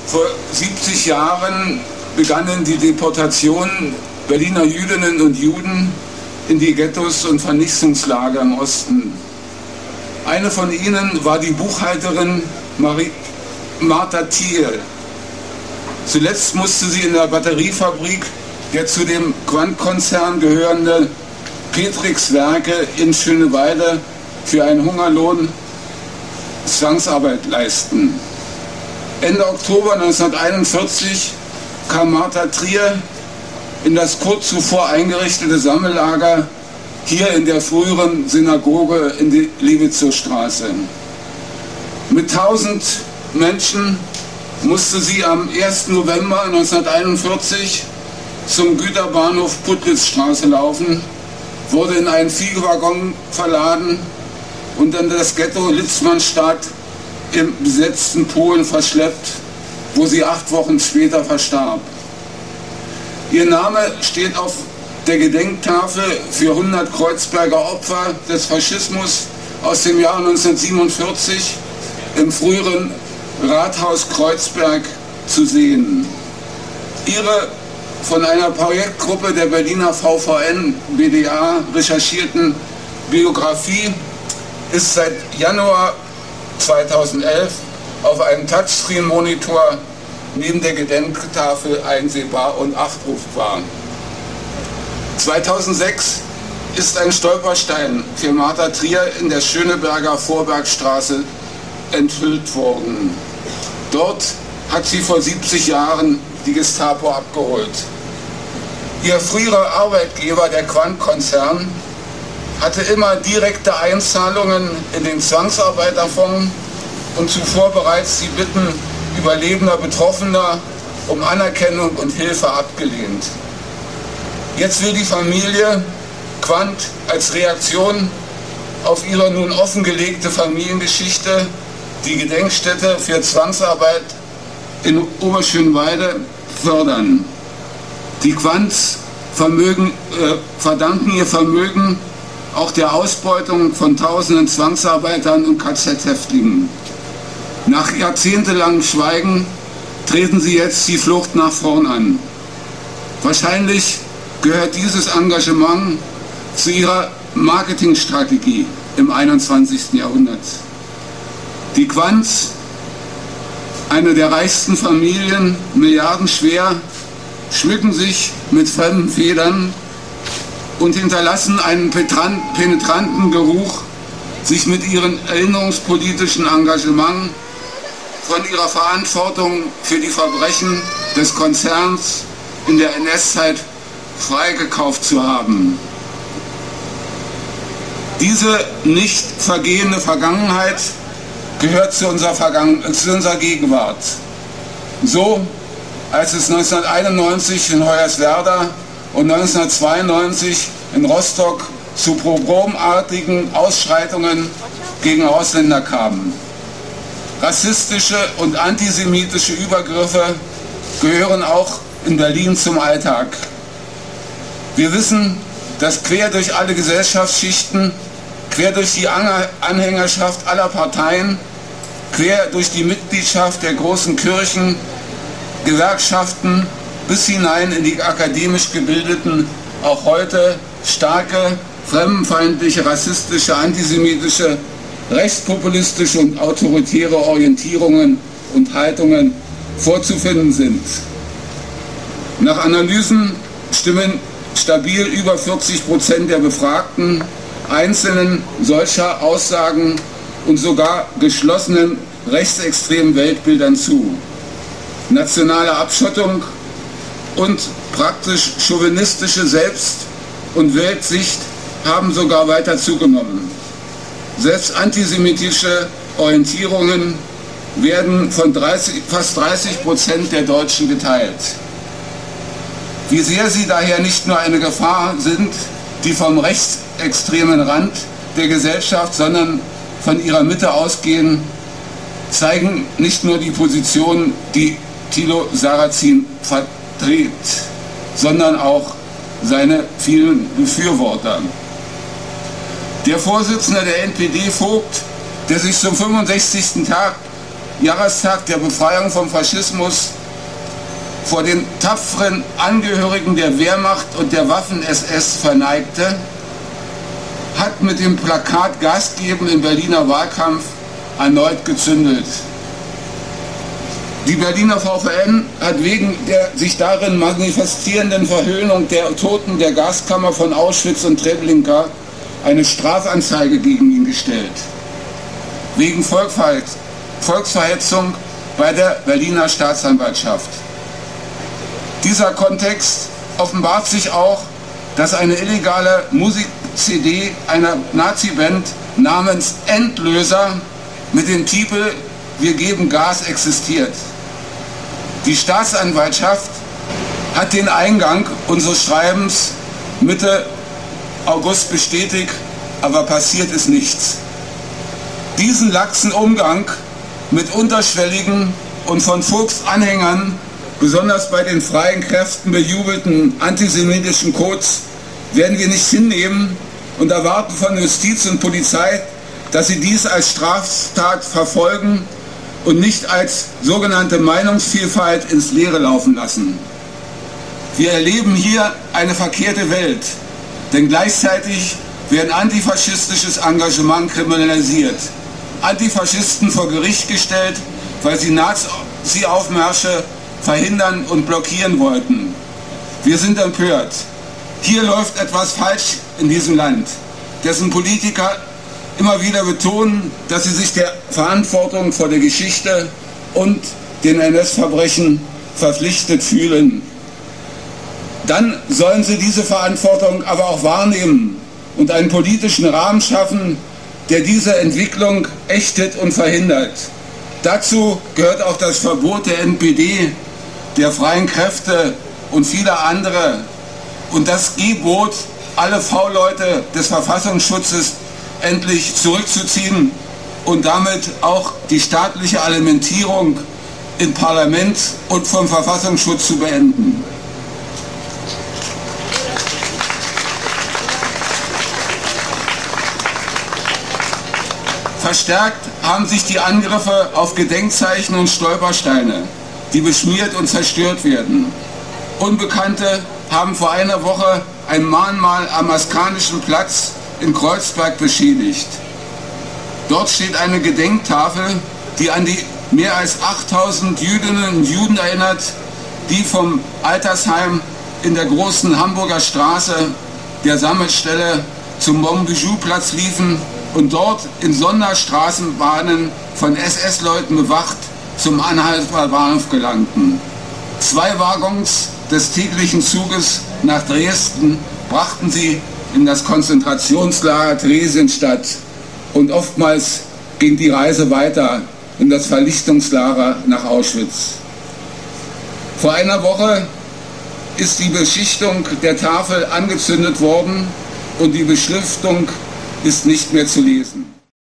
Vor 70 Jahren begannen die Deportationen Berliner Jüdinnen und Juden in die Ghettos und Vernichtungslager im Osten. Eine von ihnen war die Buchhalterin Martha Thiel. Zuletzt musste sie in der Batteriefabrik der zu dem Quandt-Konzern gehörende Petrix Werke in Schöneweide für einen Hungerlohn Zwangsarbeit leisten. Ende Oktober 1941 kam Martha Trier in das kurz zuvor eingerichtete Sammellager hier in der früheren Synagoge in die Liebitzer-Straße. Mit 1000 Menschen musste sie am 1. November 1941 zum Güterbahnhof Puttlitzstraße laufen, wurde in einen Viehwaggon verladen und in das Ghetto Litzmannstadt im besetzten Polen verschleppt, wo sie 8 Wochen später verstarb. Ihr Name steht auf der Gedenktafel für 100 Kreuzberger Opfer des Faschismus aus dem Jahr 1947 im früheren Rathaus Kreuzberg zu sehen. Ihre von einer Projektgruppe der Berliner VVN-BDA recherchierten Biografie ist seit Januar 2011 auf einem Touchscreen-Monitor neben der Gedenktafel einsehbar und abrufbar. 2006 ist ein Stolperstein für Martha Trier in der Schöneberger Vorbergstraße enthüllt worden. Dort hat sie vor 70 Jahren die Gestapo abgeholt. Ihr früherer Arbeitgeber, der Quandt-Konzern, hatte immer direkte Einzahlungen in den Zwangsarbeiterfonds und zuvor bereits die Bitten überlebender Betroffener um Anerkennung und Hilfe abgelehnt. Jetzt will die Familie Quandt als Reaktion auf ihre nun offengelegte Familiengeschichte die Gedenkstätte für Zwangsarbeit in Oberschönweide fördern. Die Quandts verdanken ihr Vermögen auch der Ausbeutung von tausenden Zwangsarbeitern und KZ-Häftlingen. Nach jahrzehntelangem Schweigen treten sie jetzt die Flucht nach vorn an. Wahrscheinlich gehört dieses Engagement zu ihrer Marketingstrategie im 21. Jahrhundert. Die Quandts, eine der reichsten Familien, milliardenschwer, schmücken sich mit fremden Federn und hinterlassen einen penetranten Geruch, sich mit ihrem erinnerungspolitischen Engagement von ihrer Verantwortung für die Verbrechen des Konzerns in der NS-Zeit freigekauft zu haben. Diese nicht vergehende Vergangenheit gehört zu unserer Gegenwart. So, als es 1991 in Hoyerswerda und 1992 in Rostock zu pogromartigen Ausschreitungen gegen Ausländer kam. Rassistische und antisemitische Übergriffe gehören auch in Berlin zum Alltag. Wir wissen, dass quer durch alle Gesellschaftsschichten, quer durch die Anhängerschaft aller Parteien, quer durch die Mitgliedschaft der großen Kirchen, Gewerkschaften bis hinein in die akademisch Gebildeten auch heute starke, fremdenfeindliche, rassistische, antisemitische, rechtspopulistische und autoritäre Orientierungen und Haltungen vorzufinden sind. Nach Analysen stimmen stabil über 40% der Befragten einzelnen solcher Aussagen und sogar geschlossenen rechtsextremen Weltbildern zu. Nationale Abschottung und praktisch chauvinistische Selbst- und Weltsicht haben sogar weiter zugenommen. Selbst antisemitische Orientierungen werden von fast 30% der Deutschen geteilt. Wie sehr sie daher nicht nur eine Gefahr sind, die vom rechtsextremen Rand der Gesellschaft, sondern von ihrer Mitte ausgehen, zeigen nicht nur die Position, die Thilo Sarrazin vertritt, sondern auch seine vielen Befürworter. Der Vorsitzende der NPD, Vogt, der sich zum 65. Tag Jahrestag der Befreiung vom Faschismus vor den tapferen Angehörigen der Wehrmacht und der Waffen-SS verneigte, hat mit dem Plakat Gas geben im Berliner Wahlkampf erneut gezündelt. Die Berliner VVN hat wegen der sich darin manifestierenden Verhöhnung der Toten der Gaskammer von Auschwitz und Treblinka eine Strafanzeige gegen ihn gestellt. Wegen Volksverhetzung bei der Berliner Staatsanwaltschaft. Dieser Kontext offenbart sich auch, dass eine illegale Musik-CD einer Nazi-Band namens Endlöser mit dem Titel Wir geben Gas existiert. Die Staatsanwaltschaft hat den Eingang unseres Schreibens Mitte August bestätigt, aber passiert ist nichts. Diesen laxen Umgang mit unterschwelligen und von Fuchs-Anhängern, besonders bei den freien Kräften bejubelten antisemitischen Codes, werden wir nicht hinnehmen und erwarten von Justiz und Polizei, dass sie dies als Straftat verfolgen und nicht als sogenannte Meinungsvielfalt ins Leere laufen lassen. Wir erleben hier eine verkehrte Welt, denn gleichzeitig werden antifaschistisches Engagement kriminalisiert, Antifaschisten vor Gericht gestellt, weil sie Nazi-Aufmärsche verhindern und blockieren wollten. Wir sind empört. Hier läuft etwas falsch in diesem Land, dessen Politiker immer wieder betonen, dass sie sich der Verantwortung vor der Geschichte und den NS-Verbrechen verpflichtet fühlen. Dann sollen sie diese Verantwortung aber auch wahrnehmen und einen politischen Rahmen schaffen, der diese Entwicklung ächtet und verhindert. Dazu gehört auch das Verbot der NPD, der Freien Kräfte und vieler andere und das Gebot, alle V-Leute des Verfassungsschutzes endlich zurückzuziehen und damit auch die staatliche Alimentierung im Parlament und vom Verfassungsschutz zu beenden. Verstärkt haben sich die Angriffe auf Gedenkzeichen und Stolpersteine, die beschmiert und zerstört werden. Unbekannte haben vor einer Woche ein Mahnmal am Askanischen Platz in Kreuzberg beschädigt. Dort steht eine Gedenktafel, die an die mehr als 8000 Jüdinnen und Juden erinnert, die vom Altersheim in der großen Hamburger Straße, der Sammelstelle, zum Monbijou-Platz liefen und dort in Sonderstraßenbahnen von SS-Leuten bewacht zum Anhalter Bahnhof gelangten. 2 Waggons des täglichen Zuges nach Dresden brachten sie in das Konzentrationslager Theresienstadt und oftmals ging die Reise weiter in das Vernichtungslager nach Auschwitz. Vor einer Woche ist die Beschichtung der Tafel angezündet worden und die Beschriftung ist nicht mehr zu lesen.